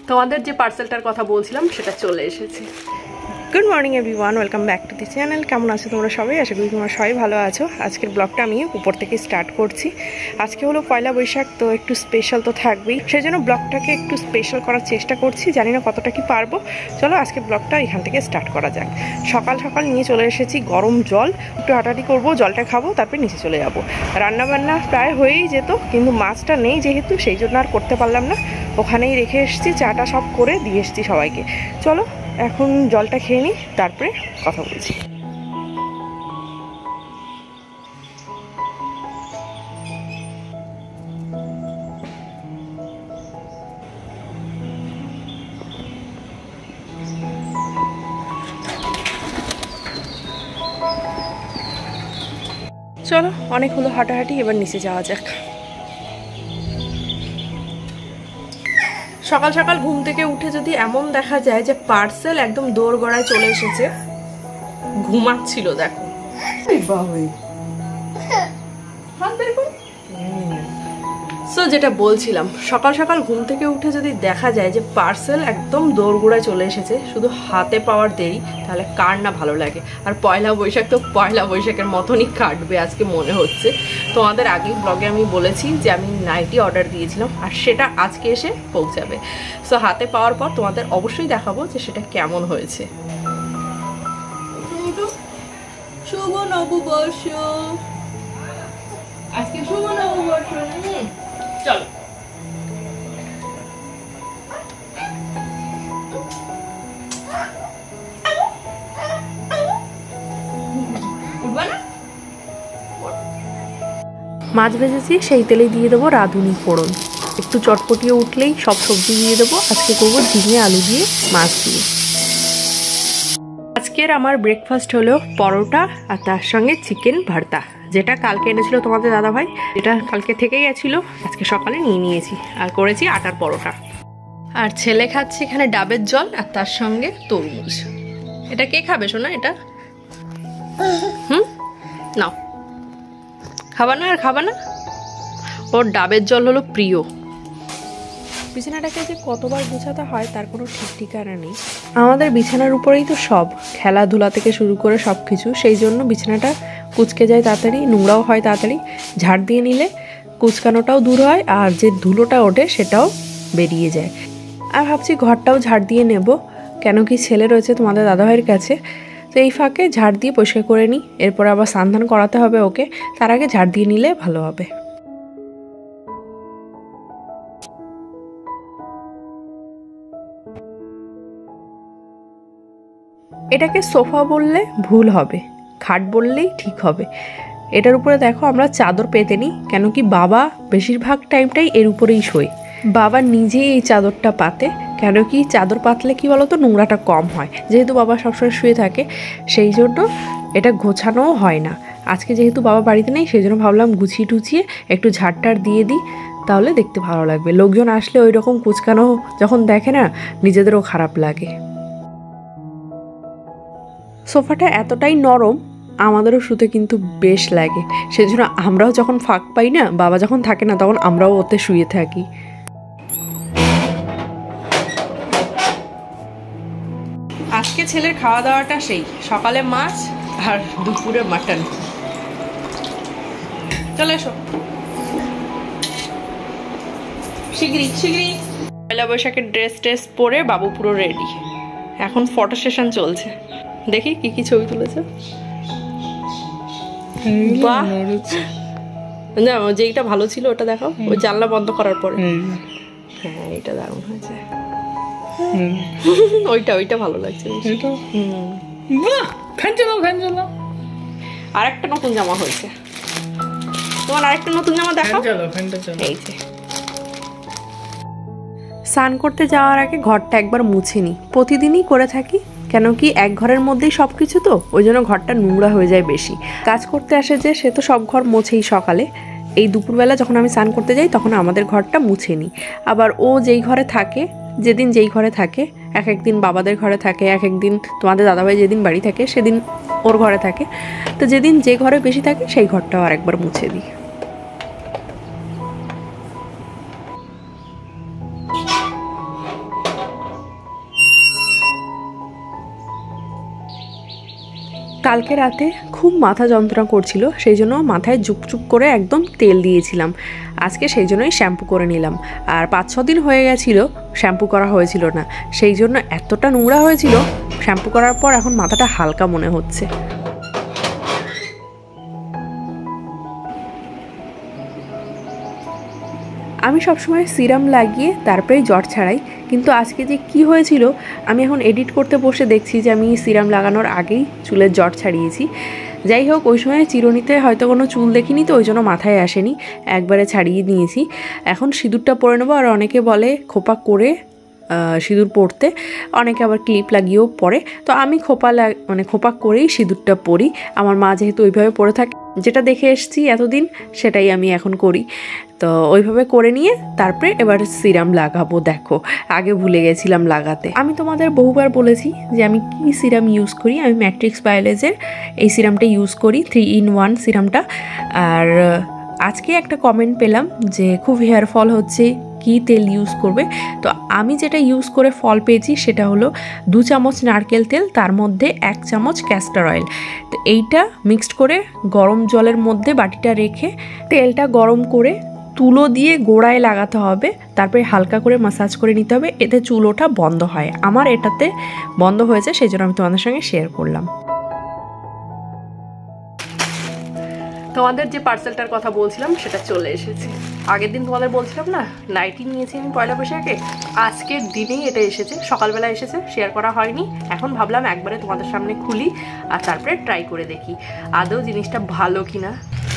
তোমাদের যে পার্সেলটার কথা বলছিলাম সেটা চলে এসেছে। Good morning everyone, welcome back to the channel. কেমন আছো তোমরা সবাই? আশা করি তোমরা সবাই ভালো আছো। আজকের ব্লগটা আমি উপর থেকে স্টার্ট করছি। আজকে হলো পয়লা বৈশাখ, তো একটু স্পেশাল তো থাকবেই, সেই জন্য ব্লগটাকে একটু স্পেশাল করার চেষ্টা করছি। জানি না কতটা কি পারবো। চলো আজকে ব্লগটা এখান থেকে স্টার্ট করা যাক। সকাল সকাল নিয়ে চলে এসেছি গরম জল, একটু হাঁটাহাঁটি করবো, জলটা খাবো, তারপর নিচে চলে যাবো। রান্নাবান্না প্রায় হয়েই যেত, কিন্তু মাছটা নেই যেহেতু, সেই জন্য আর করতে পারলাম না। ওখানেই রেখে এসেছি, চাটা সব করে দিয়ে এসেছি সবাইকে। চলো এখন জলটা খেয়ে নিই, তারপরে কথা বলছি। চলো অনেক হলো হাঁটাহাঁটি, এবার নিচে যাওয়া যাক। সকাল সকাল ঘুম থেকে উঠে যদি এমন দেখা যায় যে পার্সেল একদম দোরগোড়ায় চলে এসেছে, ঘুমাচ্ছিল দেখো। সো যেটা বলছিলাম, সকাল সকাল ঘুম থেকে উঠে যদি দেখা যায় যে পার্সেল একদম দোরগোড়ায় চলে এসেছে, শুধু হাতে পাওয়ার দেরি, তাহলে কার না ভালো লাগে। আর পয়লা বৈশাখ তো পয়লা বৈশাখের মতনই কাটবে আজকে মনে হচ্ছে। তোমাদের আগেই ব্লগে আমি বলেছি যে আমি নাইটি অর্ডার দিয়েছিলাম, আর সেটা আজকে এসে পৌঁছাবে। সো হাতে পাওয়ার পর তোমাদের অবশ্যই দেখাবো যে সেটা কেমন হয়েছে। শুভ নববর্ষ, আজকে শুভ নববর্ষ। চলো মাছ ভেজেছি, সেই তেলেই দিয়ে দেবো রাঁধুনি ফোড়ন। একটু চটপটিয়ে উঠলেই সব সবজি দিয়ে দেবো। আজকে করবো ঝিঙে আলু দিয়ে, মাছ দিয়ে। আজকের আমার ব্রেকফাস্ট হলো পরোটা আর তার সঙ্গে চিকেন ভর্তা, যেটা কালকে এনেছিল তোমাদের দাদাভাই, যেটা কালকে থেকে গেছিলো, আজকে সকালে নিয়ে নিয়েছি। আর করেছি আটার পরোটা। আর ছেলে খাচ্ছে এখানে ডাবের জল আর তার সঙ্গে তরমুজ। এটা কে খাবে শোনা? এটা নাও, খাবা না? আর খাবা না? ওর ডাবের জল হলো প্রিয়। বিছানাটাকে যে কতবার গুছাতে হয় তার কোনো ঠিক ঠিকানা নেই। আমাদের বিছানার উপরেই তো সব, খেলাধুলা থেকে শুরু করে সব কিছু, সেই জন্য বিছানাটা কুচকে যায় তাড়াতাড়ি, নোংরাও হয় তাড়াতাড়ি। ঝাড় দিয়ে নিলে কুচকানোটাও দূর হয়, আর যে ধুলোটা ওঠে সেটাও বেরিয়ে যায়। আর ভাবছি ঘরটাও ঝাড় দিয়ে নেব, কেন কি ছেলে রয়েছে তোমাদের দাদাভাইয়ের কাছে। তো এই ফাঁকে ঝাড় দিয়ে পরিষ্কার করে নিই, এরপর আবার স্নান করাতে হবে ওকে, তার আগে ঝাড় দিয়ে নিলে ভালো হবে। এটাকে সোফা বললে ভুল হবে, খাট বললেই ঠিক হবে। এটার উপরে দেখো আমরা চাদর পেতে নিই, কেন কি বাবা বেশিরভাগ টাইমটাই এর উপরেই শোয়। বাবা নিজেই এই চাদরটা পাতে, কেন কি চাদর পাতলে কি বলতো, নোংরাটা কম হয়। যেহেতু বাবা সবসময় শুয়ে থাকে, সেই জন্য এটা গোছানোও হয় না। আজকে যেহেতু বাবা বাড়িতে নেই, সেই জন্য ভাবলাম গুছিয়ে টুছিয়ে একটু ঝাড়টার দিয়ে দিই, তাহলে দেখতে ভালো লাগবে। লোকজন আসলে ওই রকম কুচকানো যখন দেখে না, নিজেদেরও খারাপ লাগে। সোফাটা এতটাই নরম, আমাদেরও শুতে কিন্তু বেশ লাগে। সেজন্য আমরাও যখন ফাঁক পাই না, বাবা যখন থাকে না, তখন আমরাও ওতে শুয়ে থাকি। আজকে ছেলের খাওয়া দাওয়াটা সেই সকালে মাছ আর দুপুরে মাটন। চলে এসো শিগগিরই শিগগিরই। পয়লা বৈশাখের ড্রেস পরে বাবু পুরো রেডি। এখন ফটো সেশন চলছে, দেখি কি কি ছবি তুলেছে। বাহ, না যেইটা ভালো ছিল ওটা দেখো, ওই জানলা বন্ধ করার পরে। হ্যাঁ এটা দারুণ হয়েছে। ওইটা ভালো লাগছে। আরেকটা নতুন জামা হয়েছে তোমার, আরেকটা নতুন জামা দেখো। এই যে স্নান করতে যাওয়ার আগে ঘরটা একবার মুছে নিই, প্রতিদিনই করে থাকি। কেন কি এক ঘরের মধ্যেই সব কিছু, তো ওই জন্য ঘরটা নোংরা হয়ে যায় বেশি। কাজ করতে আসে যে, সে তো সব ঘর মোছেই সকালে। এই দুপুরবেলা যখন আমি স্নান করতে যাই, তখন আমাদের ঘরটা মুছে নিই। আবার ও যেই ঘরে থাকে, যেদিন যেই ঘরে থাকে, এক একদিন বাবাদের ঘরে থাকে, এক একদিন তোমাদের দাদাভাই যেদিন বাড়ি থাকে সেদিন ওর ঘরে থাকে। তো যেদিন যে ঘরে বেশি থাকে সেই ঘরটাও আরেকবার মুছে দিই। কালকে রাতে খুব মাথা যন্ত্রণা করছিল, সেই জন্য মাথায় চুপচুপ করে একদম তেল দিয়েছিলাম। আজকে সেই জন্যই শ্যাম্পু করে নিলাম। আর 5-6 দিন হয়ে গেছিলো শ্যাম্পু করা হয়েছিল না, সেই জন্য এতটা নোংরা হয়েছিল। শ্যাম্পু করার পর এখন মাথাটা হালকা মনে হচ্ছে। আমি সবসময় সিরাম লাগিয়ে তারপরেই জ্বর ছাড়াই, কিন্তু আজকে যে কি হয়েছিল আমি এখন এডিট করতে বসে দেখছি যে আমি সিরাম লাগানোর আগেই চুলের জ্বর ছাড়িয়েছি। যাই হোক, ওই সময় চিরুনিতে হয়তো কোনো চুল দেখিনি, তো ওই জন্য মাথায় আসেনি, একবারে ছাড়িয়ে নিয়েছি। এখন সিঁদুরটা পরে নেবো। আর অনেকে বলে খোপা করে সিঁদুর পরতে, অনেকে আবার ক্লিপ লাগিয়েও পরে। তো আমি খোপা করেই সিঁদুরটা পরি। আমার মা যেহেতু ওইভাবে পরে থাকে, যেটা দেখে এসেছি এতদিন, সেটাই আমি এখন করি। তো ওইভাবে করে নিয়ে তারপরে এবার সিরাম লাগাবো। দেখো, আগে ভুলে গেছিলাম লাগাতে। আমি তোমাদের বহুবার বলেছি যে আমি কি সিরাম ইউজ করি। আমি ম্যাট্রিক্স বায়োলজের এই সিরামটা ইউজ করি, 3-in-1 সিরামটা। আর আজকে একটা কমেন্ট পেলাম যে খুব হেয়ার ফল হচ্ছে, কি তেল ইউজ করবে। তো আমি যেটা ইউজ করে ফল পেয়েছি সেটা হলো 2 চামচ নারকেল তেল, তার মধ্যে 1 চামচ ক্যাস্টর অয়েল। তো এইটা মিক্সড করে গরম জলের মধ্যে বাটিটা রেখে তেলটা গরম করে তুলো দিয়ে গোড়ায় লাগাতে হবে, তারপরে হালকা করে ম্যাসাজ করে নিতে হবে, এতে চুল ওঠা বন্ধ হয়। আমার এটাতে বন্ধ হয়েছে, সেই জন্য আমি তোমাদের সঙ্গে শেয়ার করলাম। তোমাদের যে পার্সেলটার কথা বলছিলাম সেটা চলে এসেছে। আগের দিন তোমাদের বলছিলাম না নাইটি নিয়েছি আমি পয়লা বৈশাখে, আজকের দিনেই এটা এসেছে, সকালবেলা এসেছে, শেয়ার করা হয়নি। এখন ভাবলাম একবারে তোমাদের সামনে খুলি আর তারপরে ট্রাই করে দেখি আদৌ জিনিসটা ভালো কিনা।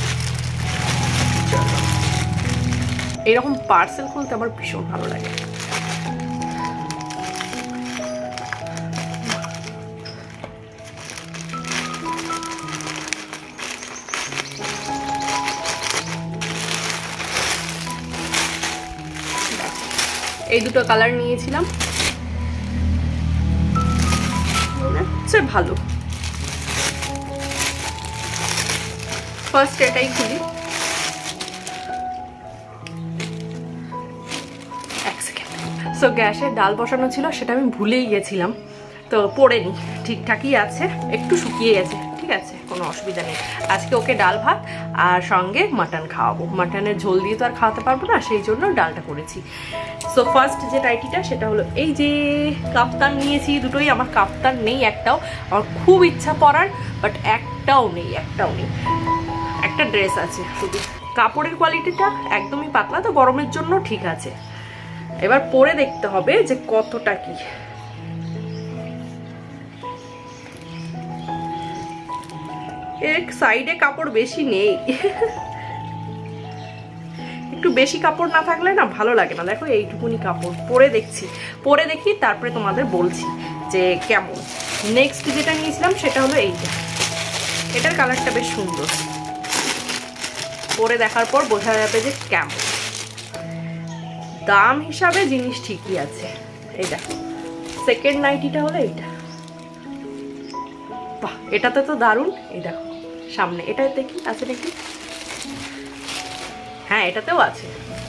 এরকম পার্সেল খুলতে আমার ভীষণ ভালো লাগে। এই দুটো কালার নিয়েছিলাম, ভালো। ফার্স্ট এটাই খুলি। সো গ্যাসে ডাল বসানো ছিল, সেটা আমি ভুলেই গেছিলাম, তো পড়েনি, ঠিকঠাকই আছে, একটু শুকিয়ে গেছে, ঠিক আছে, কোনো অসুবিধা নেই। আজকে ওকে ডাল ভাত আর সঙ্গে মাটন খাওয়াবো। মাটনের ঝোল দিয়ে তো আর খাওয়াতে পারবো না, সেই জন্য ডালটা করেছি। সো ফার্স্ট যে নাইটিটা সেটা হলো এই যে কাফতান নিয়েছি, দুটোই আমার কাফতান নেই একটাও। আমার খুব ইচ্ছা পরার, বাট একটাও নেই। একটা ড্রেস আছে শুধু। কাপড়ের কোয়ালিটিটা একদমই পাতলা, তো গরমের জন্য ঠিক আছে। এবার পরে দেখতে হবে যে কতটা কি। এক সাইডে কাপড় বেশি নেই, একটু বেশি কাপড় না থাকলে না ভালো লাগে না। দেখো এইটুকুনি কাপড়, পরে দেখি তারপরে তোমাদের বলছি যে কেমন। নেক্সট যেটা নিয়েছিলাম সেটা হলো এইটা, এটার কালারটা বেশ সুন্দর, পরে দেখার পর বোঝা যাবে যে কেমন। দাম হিসাবে জিনিস ঠিকই আছে। এই দেখো সেকেন্ড নাইটিটা হলো এইটা, বাহ এটাতে তো দারুণ। এই দেখো সামনে এটা দেখি আছে নাকি, হ্যাঁ এটাতেও আছে।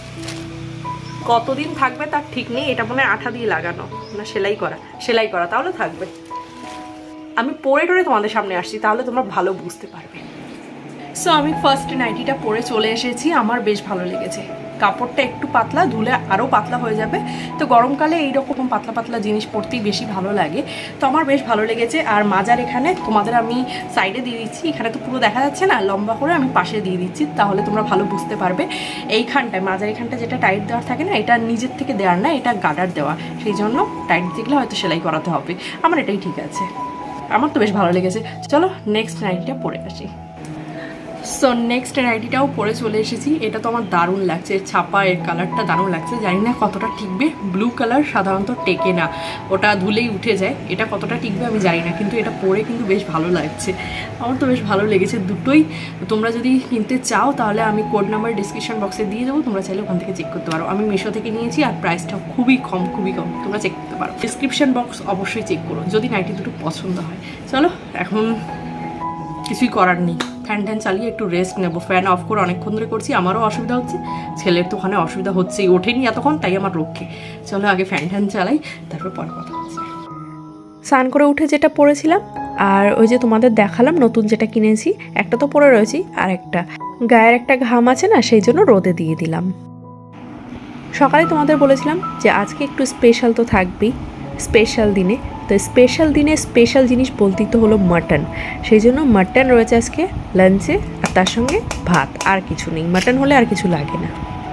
কতদিন থাকবে তার ঠিক নেই, এটা মনে হয় আঠা দিয়ে লাগানো না সেলাই করা, তাহলে থাকবে। আমি পরে টরে তোমাদের সামনে আসছি, তাহলে তোমরা ভালো বুঝতে পারবে। সো আমি ফার্স্ট নাইটিটা পরে চলে এসেছি, আমার বেশ ভালো লেগেছে। কাপড়টা একটু পাতলা, ধুলে আরও পাতলা হয়ে যাবে। তো গরমকালে এইরকম পাতলা পাতলা জিনিস পরতেই বেশি ভালো লাগে, তো আমার বেশ ভালো লেগেছে। আর মাজার এখানে তোমাদের আমি সাইডে দিয়ে দিচ্ছি, এখানে তো পুরো দেখা যাচ্ছে না, লম্বা করে আমি পাশে দিয়ে দিচ্ছি, তাহলে তোমরা ভালো বুঝতে পারবে। এইখানটায় মাজার এখানটা যেটা টাইট দেওয়ার থাকে না, এটা নিজের থেকে দেওয়ার না, এটা গার্ডার দেওয়া, সেই জন্য টাইট দেখলে হয়তো সেলাই করাতে হবে। আমার এটাই ঠিক আছে, আমার তো বেশ ভালো লেগেছে। চলো নেক্সট নাইটিটা পরে আসি। সো নেক্সট নাইটিটাও পরে চলে এসেছি। এটা তো আমার দারুণ লাগছে, ছাপা এর কালারটা দারুণ লাগছে। জানি না কতটা টিকবে, ব্লু কালার সাধারণত টেকে না, ওটা ধুলেই উঠে যায়। এটা কতটা টিকবে আমি জানি না, কিন্তু এটা পরে কিন্তু বেশ ভালো লাগছে, আমার তো বেশ ভালো লেগেছে দুটোই। তোমরা যদি কিনতে চাও তাহলে আমি কোড নাম্বার ডিসক্রিপশন বক্সে দিয়ে দেবো, তোমরা চাইলে ওখান থেকে চেক করতে পারো। আমি মিশো থেকে নিয়েছি আর প্রাইসটাও খুবই কম, তোমরা চেক করতে পারো। ডিসক্রিপশন বক্স অবশ্যই চেক করো যদি নাইটি দুটো পছন্দ হয়। চলো এখন কিছুই করার নেই, ফ্যান চালিয়ে একটু রেস্ট নেবো। ফ্যান অফ করে অনেকক্ষণ ধরে করছি, আমারও অসুবিধা হচ্ছে, ছেলের তো ওখানে অসুবিধা হচ্ছেই, ওঠেনি এতক্ষণ, তাই আমার রক্ষে। চলো আগে ফ্যান চালাই, তারপর পরে কথা হচ্ছে। স্নান করে উঠে যেটা পরেছিলাম আর ওই যে তোমাদের দেখালাম নতুন যেটা কিনেছি, একটা তো পরে রয়েছি, আর একটা গায়ের একটা ঘাম আছে না, সেই জন্য রোদে দিয়ে দিলাম। সকালে তোমাদের বলেছিলাম যে আজকে একটু স্পেশাল তো থাকবেই, স্পেশাল দিনে। তো স্পেশাল দিনে স্পেশাল জিনিস বলতেই তো হলো মাটন, সেই জন্য মাটন রয়েছে আজকে লাঞ্চে, আর তার সঙ্গে ভাত, আর কিছু নেই। মাটন হলে আর কিছু লাগে না।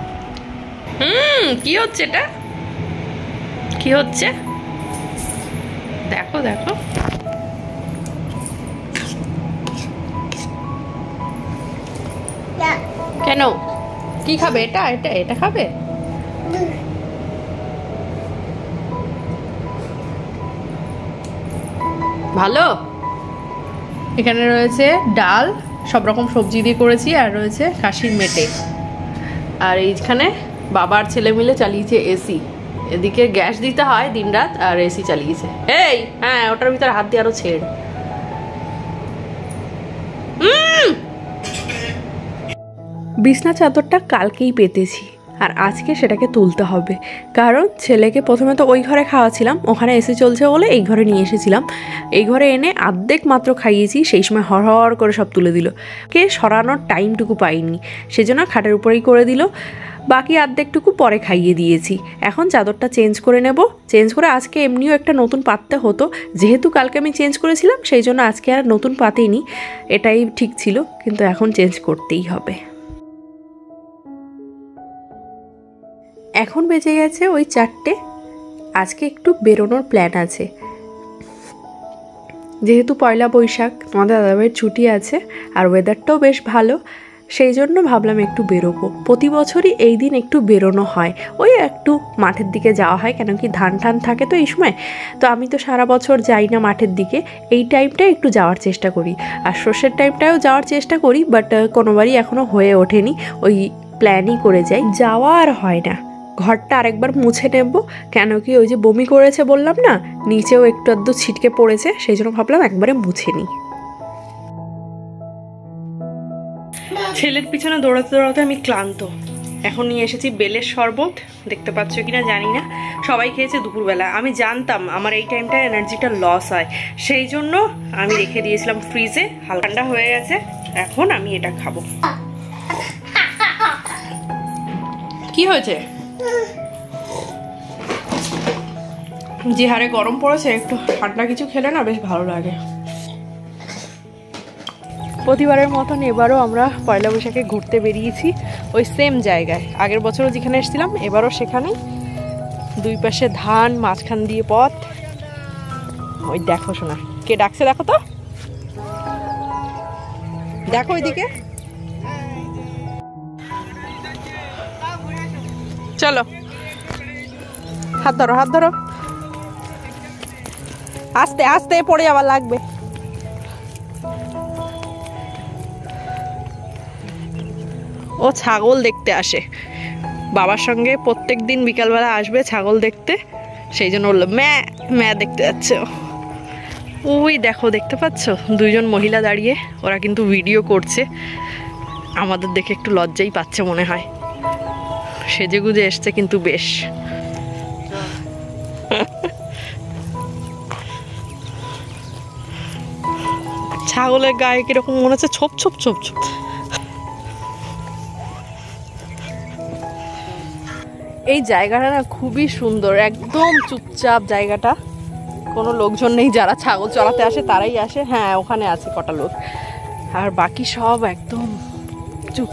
কি হচ্ছে এটা, কি হচ্ছে দেখো দেখো। কেন, কি খাবে? এটা এটা এটা খাবে? ভালো। এখানে রয়েছে ডাল, সব রকম সবজি দিয়ে করেছি, আর রয়েছে কাশির মেটে। আর এইখানে বাবার ছেলে মিলে চালিয়েছে এসি। এদিকে গ্যাস দিতে হয় দিনরাত, আর এসি চালিয়েছে। এই হ্যাঁ, ওটার ভিতরে হাত দিয়ে আরো ছেড়। বিছনা চাদরটা কালকেই পেতেছি, আর আজকে সেটাকে তুলতে হবে। কারণ ছেলেকে প্রথমে তো ওই ঘরে খাওয়াছিলাম, ওখানে এসে চলছে বলে এই ঘরে নিয়ে এসেছিলাম। এই ঘরে এনে অর্ধেক মাত্র খাইয়েছি, সেই সময় হড়হড় করে সব তুলে দিল। কে সরানোর টাইমটুকু পাইনি, সেজন্য খাটের উপরেই করে দিল। বাকি অর্ধেকটুকু পরে খাইয়ে দিয়েছি। এখন চাদরটা চেঞ্জ করে নেব। চেঞ্জ করে আজকে এমনিও একটা নতুন পাততে হতো, যেহেতু কালকে আমি চেঞ্জ করেছিলাম সেই জন্য আজকে আর নতুন পাতেইনি, এটাই ঠিক ছিল। কিন্তু এখন চেঞ্জ করতেই হবে। এখন বেজে গেছে ওই 4টে। আজকে একটু বেরোনোর প্ল্যান আছে, যেহেতু পয়লা বৈশাখ, আমাদের দাদাভাইয়ের ছুটি আছে, আর ওয়েদারটাও বেশ ভালো, সেই জন্য ভাবলাম একটু বেরোবো। প্রতি বছরই এই দিন একটু বেরোনো হয়, ওই একটু মাঠের দিকে যাওয়া হয়, কেন কি ধান ঠান থাকে তো এই সময়। তো আমি তো সারা বছর যাই না মাঠের দিকে, এই টাইমটায় একটু যাওয়ার চেষ্টা করি। আর সর্ষের টাইমটায়ও যাওয়ার চেষ্টা করি, বাট কোনোবারই এখনও হয়ে ওঠেনি। ওই প্ল্যানই করে যাই, যাওয়া আর হয় না। ঘরটা আরেকবার মুছে নেব, কেন কি ওই যে বমি করেছে বললাম না, নিচেও একটু আধটু ছিটকে পড়েছে, সেই জন্য ভাবলাম একবারে মুছে নিই। ছেলের পিছনে দৌড়াতে দৌড়াতে আমি ক্লান্ত। এখন নিয়ে এসেছি বেলের শরবত, দেখতে পাচ্ছ কিনা জানি না। সবাই খেয়েছে দুপুরবেলা, আমি জানতাম আমার এই টাইমটা এনার্জিটা লস হয়, সেই জন্য আমি রেখে দিয়েছিলাম ফ্রিজে। হালকা ঠান্ডা হয়ে গেছে, এখন আমি এটা খাবো। কি হয়েছে? যে হারে গরম পড়েছে, একটু ঠান্ডা কিছু খেলে না বেশ ভালো লাগে। প্রতিবারের মতন এবারও আমরা পয়লা বৈশাখে ঘুরতে বেরিয়েছি, ওই সেম জায়গায়। আগের বছরও যেখানে এসেছিলাম এবারও সেখানেই। দুই পাশে ধান, মাঝখান দিয়ে পথ। ওই দেখো শোনা, কে ডাকছে দেখো তো, দেখো ওইদিকে। চলো, হাত ধরো, হাত ধরো, আস্তে আস্তে, পড়ে যাওয়ার লাগবে। ও ছাগল দেখতে আসে, বাবার সঙ্গে প্রত্যেক দিন বিকালবেলা আসবে ছাগল দেখতে, সেই জন্য বললো ম্যা ম্যা দেখতে যাচ্ছে। ওই দেখো, দেখতে পাচ্ছ দুইজন মহিলা দাঁড়িয়ে, ওরা কিন্তু ভিডিও করছে। আমাদের দেখে একটু লজ্জাই পাচ্ছে মনে হয়, সেজে গুজে এসছে কিন্তু বেশ। ছাগলের গায়ে কিরকম মনে হচ্ছে ছোপ ছোপ ছোপ ছোপ। এই জায়গাটা না খুবই সুন্দর, একদম চুপচাপ জায়গাটা, কোনো লোকজন নেই। যারা ছাগল চড়াতে আসে তারাই আসে, হ্যাঁ ওখানে আছে কটা লোক, আর বাকি সব একদম চুপ।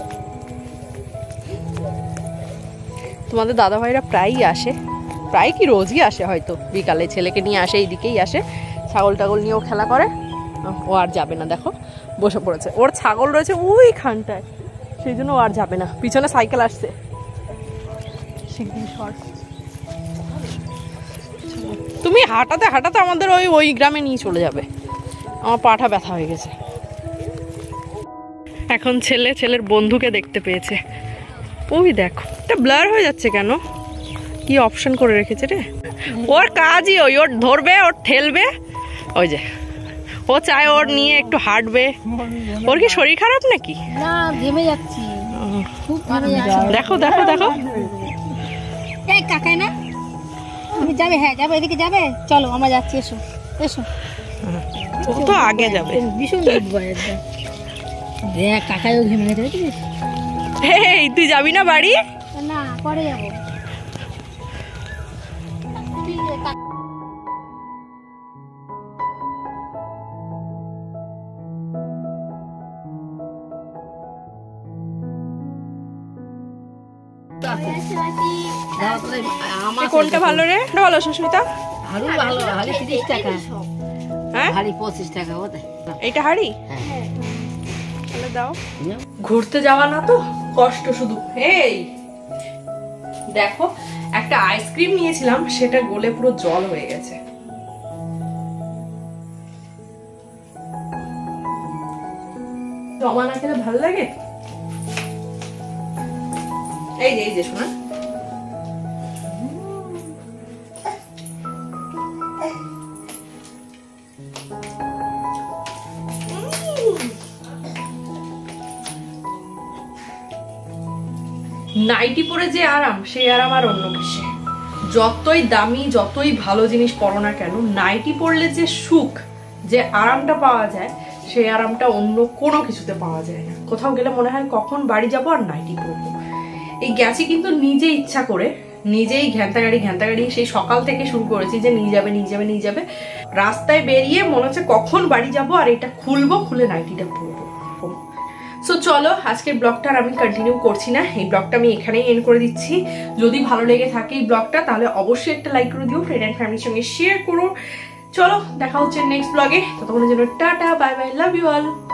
তোমাদের দাদাভাইরা প্রায়ই আসে, প্রায় কি রোজই আসে, হয়তো বিকালে ছেলেকে নিয়ে আসে, এইদিকেই আসে, ছাগল টাগল নিয়েও খেলা করে। ও আর যাবে না, দেখো বসে পড়েছে, ওর ছাগল রয়েছে ওই খানটায়, সেই জন্য ও আর যাবে না। পিছনে সাইকেল আসছে, তুমি হাঁটাতে হাঁটাতে আমাদের ওই গ্রামে নিয়ে চলে যাবে, আমার পাটা ব্যথা হয়ে গেছে। এখন ছেলের বন্ধুকে দেখতে পেয়েছে, ওই দেখো, এটা ব্লার হয়ে যাচ্ছে কেন, কি অপশন করে রেখেছে রে। ওর কাজই ওই, ওর ধরবে, ওর ঠেলবে, ওই যে ও চায় ওর নিয়ে একটু হাঁটবে। ওর কি শরীর খারাপ নাকি? না, ঘেমে যাচ্ছি খুব, ঘেমে যাচ্ছি। দেখো দেখো দেখো, এই কাকাই না, তুমি যাবে? হ্যাঁ যাবো, এদিকে যাবে, চলো আমরা যাচ্ছি, এসো এসো। ও তো আগে যাবে। ভীষণ গুড বয় একদম। দেখ কাকাইও ঘেমে গেছে বুঝছিস? এই তুই যাবি না বাড়ি? না পরে যাবো। কোনটা ভালো রে? ভালো সুস্মিতা? হাড়ু ভালো, হাড়ি 30 টাকা। হ্যাঁ হাড়ি 25 টাকা ওটা। এইটা হাড়ি? হ্যাঁ। তাহলে দাও। ঘুরতে যাওয়া না তো কষ্ট শুধু। এই দেখো একটা আইসক্রিম নিয়েছিলাম, সেটা গলে পুরো জল হয়ে গেছে। জমা না খেলে ভালো লাগে? এই যে শোনা, নাইটি পরে যে আরাম, সেই আরাম আর অন্য কিছু। যতই দামি যতই ভালো জিনিস পরো না কেন, নাইটি পরলে যে সুখ, যে আরামটা পাওয়া যায়, সেই আরামটা অন্য কোনো কিছুতে পাওয়া যায় না। কোথাও গেলে মনে হয় কখন বাড়ি যাবো আর নাইটি পরবো। এই গেছি কিন্তু নিজে ইচ্ছা করে, নিজেই ঘ্যান্তাগাড়ি সেই সকাল থেকে শুরু করেছি যে নিয়ে যাবে। রাস্তায় বেরিয়ে মনে হচ্ছে কখন বাড়ি যাব আর এটা খুলবো, খুলে নাইটিটা পরবো। সো চলো আজকের ব্লগটা আমি কন্টিনিউ করছি না, এই ব্লগটা আমি এখানেই এন্ড করে দিচ্ছি। যদি ভালো লেগে থাকে এই ব্লগটা তাহলে অবশ্যই একটা লাইক করে দিও, ফ্রেন্ড এন্ড ফ্যামিলির সঙ্গে শেয়ার করো। চলো দেখা হচ্ছে নেক্সট ব্লগে, ততক্ষণের জন্য tata, bye bye, love you all.